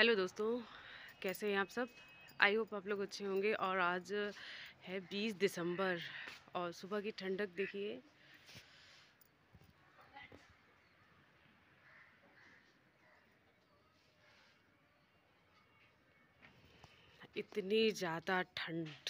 Hello दोस्तों, कैसे हैं आप सब। आई होप आप लोग अच्छे होंगे। और आज है 20 दिसंबर और सुबह की ठंडक देखिए। इतनी ज़्यादा ठंड।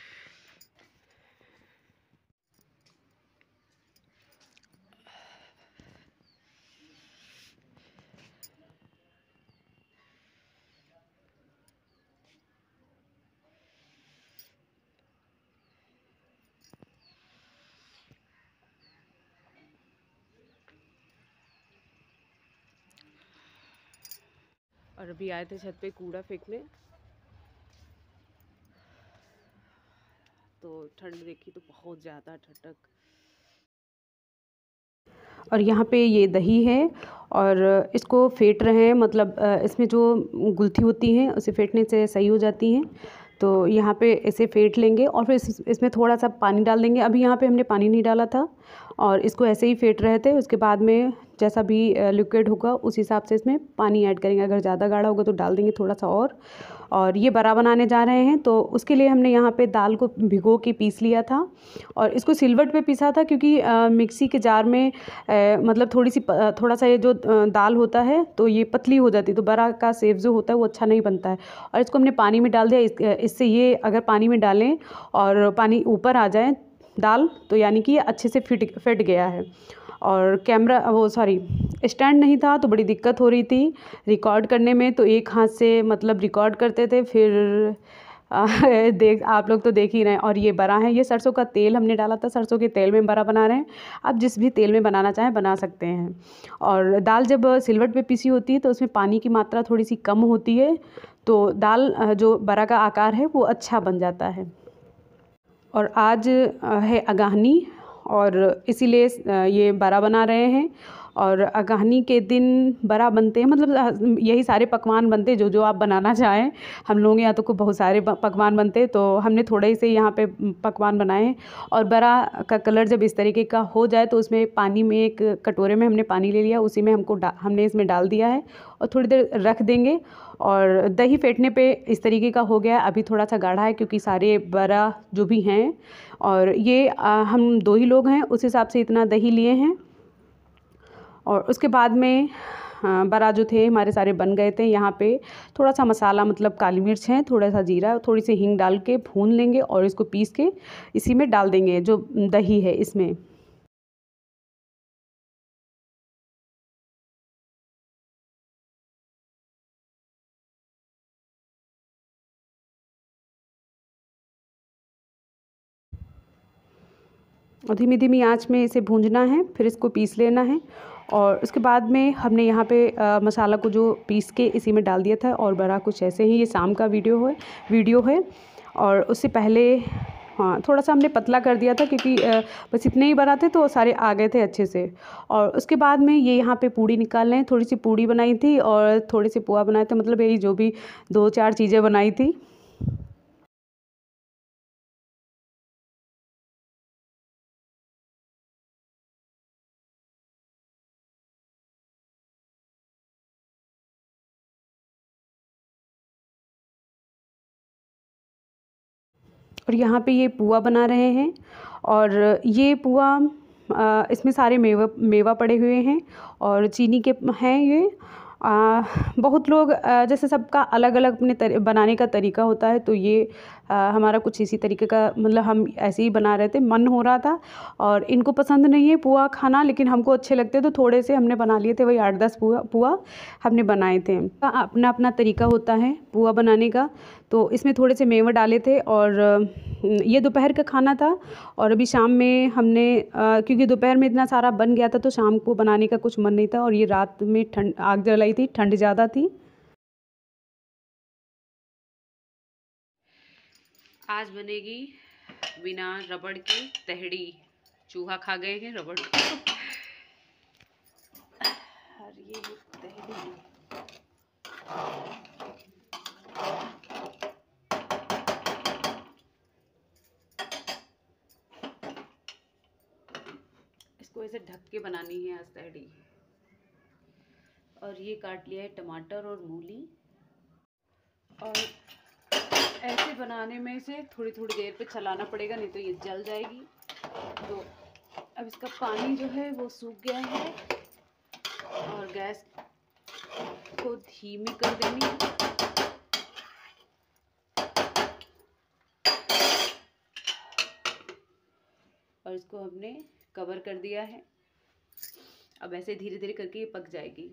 और अभी आए थे छत पे कूड़ा फेंकने, तो ठंड देखी तो बहुत ज़्यादा ठंडक। और यहाँ पे ये दही है और इसको फेंट रहे हैं, मतलब इसमें जो गुलथी होती है उसे फेंटने से सही हो जाती हैं। तो यहाँ पे इसे फेंट लेंगे और फिर इसमें थोड़ा सा पानी डाल देंगे। अभी यहाँ पे हमने पानी नहीं डाला था और इसको ऐसे ही फेंट रहे थे। उसके बाद में जैसा भी लिक्विड होगा उस हिसाब से इसमें पानी ऐड करेंगे। अगर ज़्यादा गाढ़ा होगा तो डाल देंगे थोड़ा सा और ये बड़ा बनाने जा रहे हैं तो उसके लिए हमने यहाँ पे दाल को भिगो के पीस लिया था और इसको सिलवट पे पीसा था, क्योंकि मिक्सी के जार में मतलब थोड़ा सा ये जो दाल होता है तो ये पतली हो जाती है, तो बड़ा का सेव जो होता है वो अच्छा नहीं बनता है। और इसको हमने पानी में डाल दिया। इससे ये अगर पानी में डालें और पानी ऊपर आ जाए दाल, तो यानी कि ये अच्छे से फिट गया है। और कैमरा वो सॉरी स्टैंड नहीं था तो बड़ी दिक्कत हो रही थी रिकॉर्ड करने में। तो एक हाथ से मतलब रिकॉर्ड करते थे, फिर देख आप लोग तो देख ही रहे हैं। और ये बड़ा है, ये सरसों का तेल हमने डाला था, सरसों के तेल में बड़ा बना रहे हैं। आप जिस भी तेल में बनाना चाहें बना सकते हैं। और दाल जब सिलवट पे पीसी होती है तो उसमें पानी की मात्रा थोड़ी सी कम होती है, तो दाल जो बड़ा का आकार है वो अच्छा बन जाता है। और आज है अगहनी और इसीलिए ये बड़ा बना रहे हैं। और अगहनी के दिन बड़ा बनते हैं, मतलब यही सारे पकवान बनते हैं जो जो आप बनाना चाहें। हम लोग यहाँ तो बहुत सारे पकवान बनते हैं, तो हमने थोड़े से यहाँ पे पकवान बनाए हैं। और बड़ा का कलर जब इस तरीके का हो जाए तो उसमें पानी में एक कटोरे में हमने पानी ले लिया, उसी में हमने इसमें डाल दिया है और थोड़ी देर रख देंगे। और दही फेंटने पे इस तरीके का हो गया है। अभी थोड़ा सा गाढ़ा है क्योंकि सारे बड़ा जो भी हैं, और ये हम 2 ही लोग हैं उस हिसाब से इतना दही लिए हैं। और उसके बाद में बड़ा जो थे हमारे सारे बन गए थे। यहाँ पे थोड़ा सा मसाला, मतलब काली मिर्च है, थोड़ा सा जीरा, थोड़ी सी हींग डाल के भून लेंगे और इसको पीस के इसी में डाल देंगे जो दही है इसमें। और धीमी धीमी आंच में इसे भूंजना है, फिर इसको पीस लेना है। और उसके बाद में हमने यहाँ पे मसाला को जो पीस के इसी में डाल दिया था। और बड़ा कुछ ऐसे ही, ये शाम का वीडियो है। और उससे पहले हाँ थोड़ा सा हमने पतला कर दिया था क्योंकि बस इतने ही बना थे तो सारे आ गए थे अच्छे से। और उसके बाद में ये यहाँ पे पूड़ी निकाल लें। थोड़ी सी पूड़ी बनाई थी और थोड़े से पोहा बनाए थे, मतलब यही जो भी 2-4 चीज़ें बनाई थी। और यहाँ पे ये पुआ बना रहे हैं। और ये पुआ इसमें सारे मेवा पड़े हुए हैं और चीनी के हैं ये। बहुत लोग जैसे सबका अलग अलग अपने बनाने का तरीका होता है, तो ये हमारा कुछ इसी तरीके का, मतलब हम ऐसे ही बना रहे थे, मन हो रहा था। और इनको पसंद नहीं है पुआ खाना, लेकिन हमको अच्छे लगते तो थोड़े से हमने बना लिए थे, वही 8-10 पुआ हमने बनाए थे। अपना अपना तरीका होता है पुआ बनाने का। तो इसमें थोड़े से मेवे डाले थे। और ये दोपहर का खाना था। और अभी शाम में हमने क्योंकि दोपहर में इतना सारा बन गया था तो शाम को बनाने का कुछ मन नहीं था। और ये रात में ठंड आग जलाई थी, ठंड ज़्यादा थी। आज बनेगी बिना रबड़ की तहड़ी। चूहा खा गए हैं रबड़ को। और ये तहड़ी इसको ऐसे ढक के बनानी है आज तहड़ी। और ये काट लिया है टमाटर और मूली। और ऐसे बनाने में से थोड़ी थोड़ी देर पे चलाना पड़ेगा, नहीं तो ये जल जाएगी। तो अब इसका पानी जो है वो सूख गया है और गैस को धीमी कर देनी है। और इसको हमने कवर कर दिया है। अब ऐसे धीरे धीरे करके ये पक जाएगी।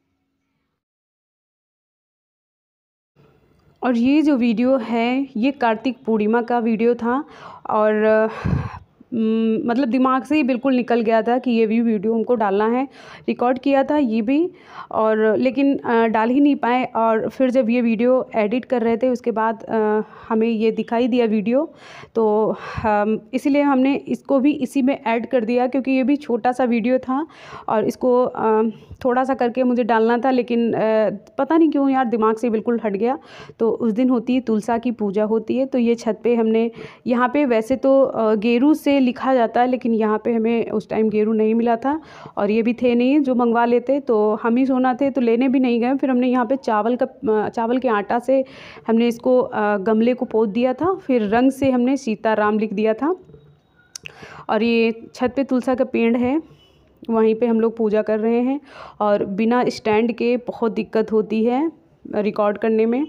और ये जो वीडियो है ये कार्तिक पूर्णिमा का वीडियो था और मतलब दिमाग से ही बिल्कुल निकल गया था कि ये भी वीडियो हमको डालना है। रिकॉर्ड किया था ये भी, और लेकिन डाल ही नहीं पाए। और फिर जब ये वीडियो एडिट कर रहे थे उसके बाद हमें ये दिखाई दिया वीडियो, तो इसीलिए हमने इसको भी इसी में ऐड कर दिया, क्योंकि ये भी छोटा सा वीडियो था और इसको थोड़ा सा करके मुझे डालना था, लेकिन पता नहीं क्यों यार दिमाग से बिल्कुल हट गया। तो उस दिन होती है तुलसा की पूजा होती है, तो ये छत पे हमने, यहाँ पे वैसे तो गेरू से लिखा जाता है, लेकिन यहाँ पे हमें उस टाइम गेरू नहीं मिला था और ये भी थे नहीं जो मंगवा लेते, तो हम ही सोना थे तो लेने भी नहीं गए। फिर हमने यहाँ पे चावल के आटा से हमने इसको गमले को पोत दिया था, फिर रंग से हमने सीताराम लिख दिया था। और ये छत पे तुलसा का पेड़ है, वहीं पे हम लोग पूजा कर रहे हैं। और बिना स्टैंड के बहुत दिक्कत होती है रिकॉर्ड करने में।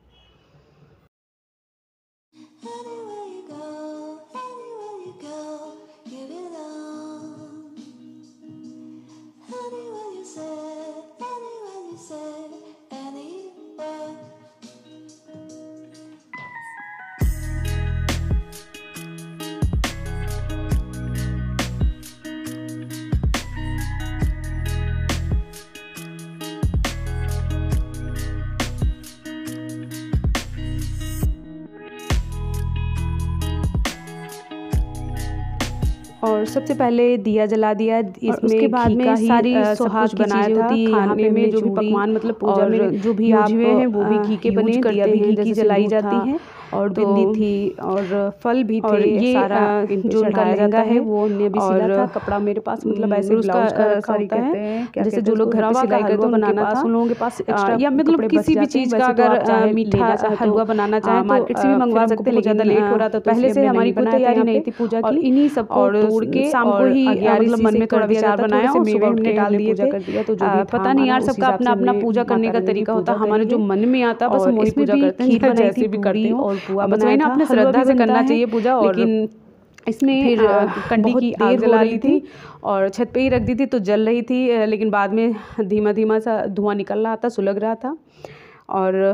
और सबसे पहले दिया जला दिया, इसमें उसके बाद में सारी सुहाग बनाया था खाने में, जो भी पकवान मतलब पूजा में जो भी आप हैं वो भी घी के बने, दिया भी घी की जलाई जाती है। और बिंदी थी और फल भी थे, ये सारा जो उनका लहंगा है वो हमने भी सिला था। कपड़ा मेरे पास मतलब ऐसे ब्लाउज का रखा होता है, जैसे जो लोग घर पे सिलाई करते हैं बनाना था, उन लोगों के पास एक्स्ट्रा या मतलब किसी भी चीज़ का अगर मीठा हलवा बनाना चाहे तो मार्केट से भी मंगवा सकते हैं। ज़्यादा लेट हो रहा था तो पहले से हमारी कोई तैयारी नहीं थी पूजा की, इन्हीं सब और तोड़ के शाम को ही मतलब मन में थोड़ा विचार बनाया और सुबह हमने डाल दिए थे। तो जो पता नहीं यार सबका अपना अपना पूजा करने का तरीका होता है, हमारे जो मन में आता बस हम वही पूजा करते हैं, जैसे भी करते हैं। और बुआ बनाया था, अपने श्रद्धा से करना चाहिए पूजा। और लेकिन इसमें फिर कंडी की आग जला ली थी और छत पे ही रख दी थी तो जल रही थी, लेकिन बाद में धीमा धीमा सा धुआं निकल रहा था, सुलग रहा था। और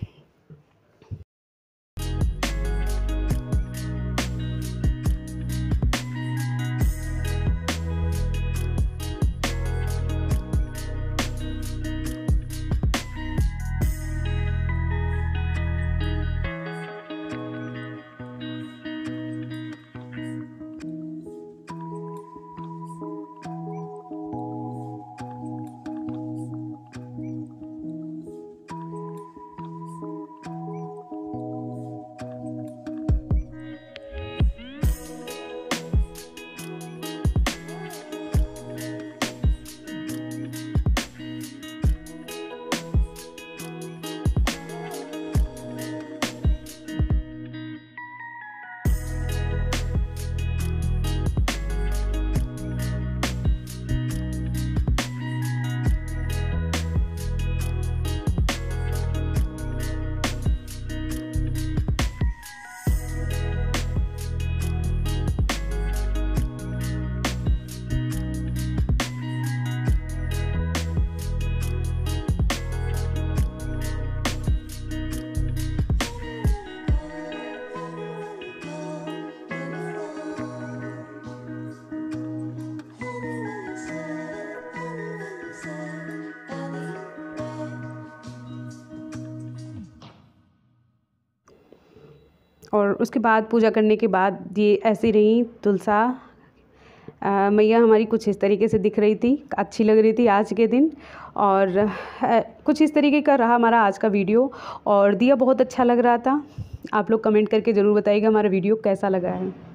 और उसके बाद पूजा करने के बाद ये ऐसी रही तुलसा मैया हमारी, कुछ इस तरीके से दिख रही थी, अच्छी लग रही थी आज के दिन। और कुछ इस तरीके का रहा हमारा आज का वीडियो, और दिया बहुत अच्छा लग रहा था। आप लोग कमेंट करके ज़रूर बताइएगा हमारा वीडियो कैसा लगा है।